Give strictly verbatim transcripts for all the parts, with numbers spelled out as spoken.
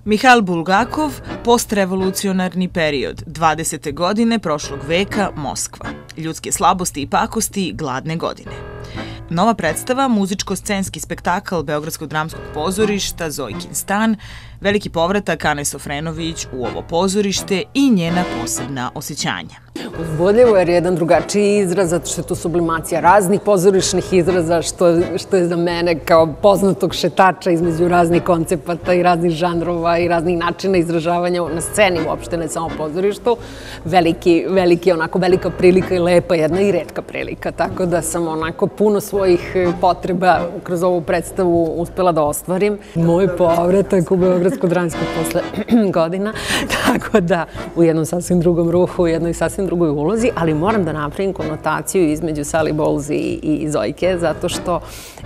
Mihail Bulgakov, postrevolucionarni period, dvadesete godine prošlog veka, Moskva. Ljudske slabosti i pakosti, gladne godine. Nova predstava, muzičko-scenski spektakl Beogradskog dramskog pozorišta Zojkin stan, veliki povratak Ane Sofrenović u ovo pozorište i njena posebna osjećanja. Uzbudljivo jer je jedan drugačiji izraz, zato što je to sublimacija raznih pozorišnih izraza, što je za mene kao poznatog šetača između raznih koncepata i raznih žanrova i raznih načina izražavanja na sceni, uopšte ne samo pozorištu, veliki, onako velika prilika i lepa jedna i retka prilika, tako da sam onako puno svojih potreba kroz ovu predstavu uspela da ostvarim. Moj povratak u Beogradsko dramsko posle godina, tako da u jednom sasvim drugom ruhu, u jednoj sasvim drugoj ulozi, ali moram da napravim konotaciju između Sally Bowles i Zojke, zato što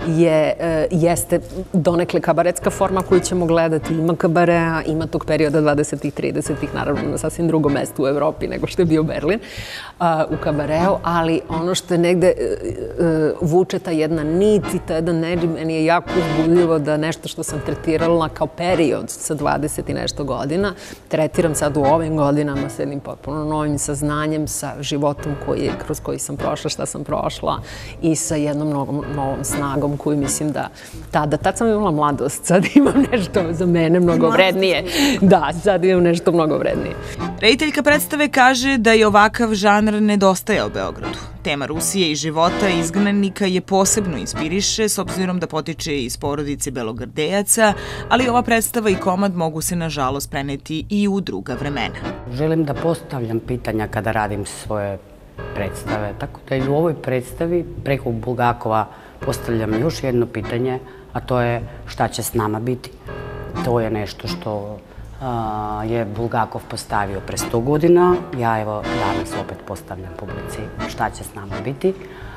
jeste donekle kabaretska forma koju ćemo gledati. Ima kabarea, ima tog perioda dvadesetih, tridesetih, naravno na sasvim drugom mestu u Evropi nego što je bio Berlin u kabareu, ali ono što je negde vuče ta jedna nit i ta jedan neđi, meni je jako uzbudljivo da nešto što sam tretirala kao period sa dvadeset i nešto godina, tretiram sad u ovim godinama sa jednim potpuno novim saznanjem, sa životom kroz koji sam prošla, šta sam prošla i sa jednom novom snagom koju mislim da tada, tad sam imala mladost, sad imam nešto za mene mnogo vrednije. Da, sad imam nešto mnogo vrednije. Rediteljka predstave kaže da je ovakav žanr nedostajao Beogradu. Tema Rusije i života izgnanika je posebno inspiriše, s obzirom da potiče iz porodice Belogordejaca, ali ova predstava i komad mogu se, nažalost, preneti i u druga vremena. Želim da postavljam pitanja kada radim svoje predstave, tako da i u ovoj predstavi preko Bulgakova postavljam još jedno pitanje, a to je šta će s nama biti. To je nešto što je Bulgakov postavio pre sto godina. Ja evo danas opet postavljam publici šta će s nama biti.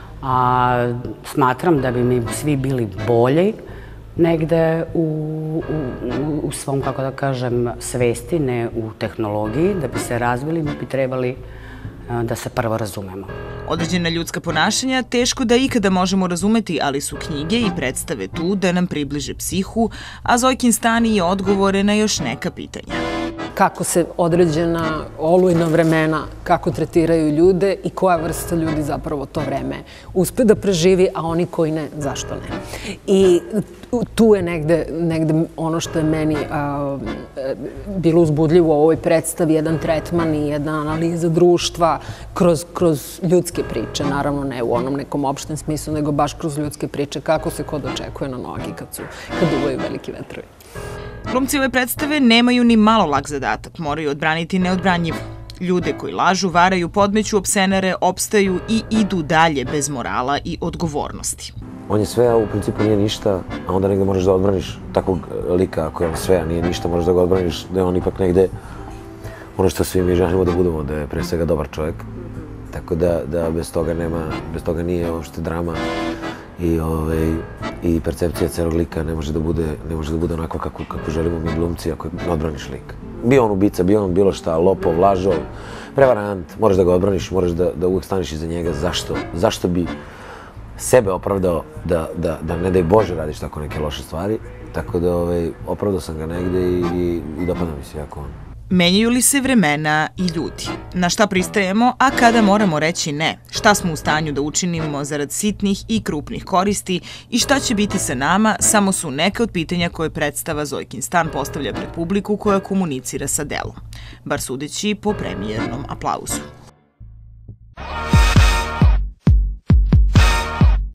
Smatram da bi mi svi bili bolji negde u svom, kako da kažem, svesti, ne u tehnologiji. Da bi se razvili, mi bi trebali da se prvo razumemo. Određena ljudska ponašanja teško da ikada možemo razumeti, ali su knjige i predstave tu da nam približe psihu, a Zojkin stan je odgovore na još neka pitanja. Kako se određena olujna vremena, kako tretiraju ljude i koja vrsta ljudi zapravo to vreme uspe da preživi, a oni koji ne, zašto ne. I tu je negde ono što je meni bilo uzbudljivo u ovoj predstavi, jedan tretman i jedna analiza društva kroz ljudske priče, naravno ne u onom nekom opštem smislu, nego baš kroz ljudske priče, kako se kod očekuje na nogi kad uvaju veliki vetrovi. Glumci ove predstave nemaju ni malo lak zadatak, moraju odbraniti neodbranjivo. Ljude koji lažu, varaju, podmeću, opsenere, opstaju i idu dalje bez morala i odgovornosti. On je sve, a u principu nije ništa, a onda negde možeš da odbraniš takvog lika, ako je on sve, a nije ništa, možeš da ga odbraniš, da je on ipak negde ono što svi mi želimo da budemo, da je pre svega dobar čovjek. Tako da bez toga nema, bez toga nije uopšte drama i percepcija celog lika ne može da bude onako kako želimo mi glumci ako ne odbraniš lik. Bio on ubica, bio on bilo šta, lopov, lažov, prevarant, moraš da ga odbraniš, moraš da uvek staneš iza njega. Zašto? Zašto bi sebe opravdao da ne daj Bože radiš tako neke loše stvari? Tako da opravdao sam ga negde i dopada mi se jako on. Menjaju li se vremena i ljudi? Na šta pristajemo, a kada moramo reći ne? Šta smo u stanju da učinimo zarad sitnih i krupnih koristi i šta će biti sa nama, samo su neka od pitanja koje predstava Zojkin stan postavlja pred publiku koja komunicira sa delom. Bar sudeći po premijernom aplauzu.